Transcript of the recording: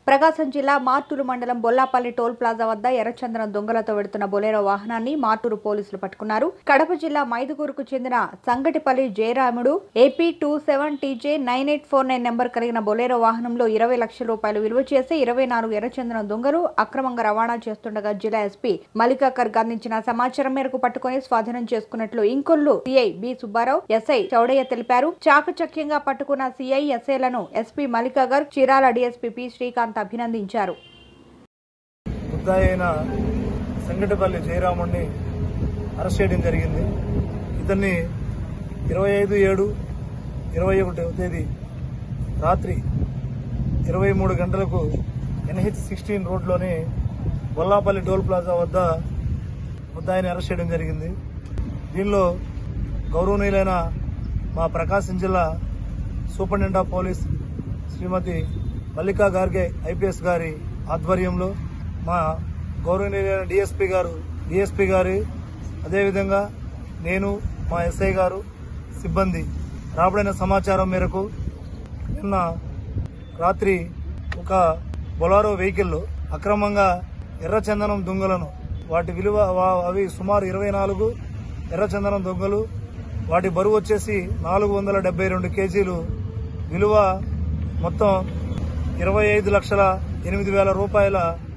ప్రకాశం జిల్లా మార్టూరు మండలం Bollapalli toll plaza వద్ద ఎర్రచందనం దొంగలతో వెడుతున్న బొలెరో వాహనాన్ని మార్టూరు పోలీసులు పట్టుకున్నారు. కడప జిల్లా మైదుగూరుకు చెందిన Sangatipalli Jayaramudu AP 27TJ9849 number కలిగిన బొలెరో వాహనంలో 20 లక్షల రూపాయలు విలువ చేసి 24 ఎర్రచందనం దొంగలు అక్రమంగా రవాణా చేస్తుండగా జిల్లా ఎస్పీ మల్లికాకర్ అందించిన సమాచారం మేరకు పట్టుకుని స్వాధీనం చేసుకున్నట్లు Inkollu CI B Subbarao, SI Choudaiah తెలిపారు. చాకచక్యంగా పట్టుకున్న సిఐ ఎస్ఐలను ఎస్పీ మల్లికాకర్, చీరాల డీఎస్పీ పి శ్రీకాంత్ అభినందించారు. ముద్దాయైన సంగటిపల్లి జయరాముడిని అరెస్ట్ చేయడం జరిగింది. ఇతన్ని 25/7/21 తేదీ రాత్రి 23 గంటలకు NH16 రోడ్లోని బొల్లాపల్లి టోల్ ప్లాజా వద్ద ముద్దాయిని అరెస్ట్ చేయడం జరిగింది. దీనిలో గౌరవనీయులైన మా ప్రకాశం జిల్లా superintendent of police Shrimati Mallika Garg IPS గారి ఆధ్వర్యంలో మా గౌరవనీయులైన డిఎస్పీ గారి అదేవిధంగా నేను, మా ఎస్ఐ గారు, సిబ్బంది రాబడిన సమాచారం మేరకు నిన్న రాత్రి ఒక బొలారో వెహికల్లో అక్రమంగా ఎర్రచందనం దొంగలను, వాటి విలువ అవి సుమారు 24 ఎర్రచందనం దొంగలు, వాటి బరువు వచ్చేసి 472 కేజీలు, విలువ మొత్తం 25,08,000 రూపాయల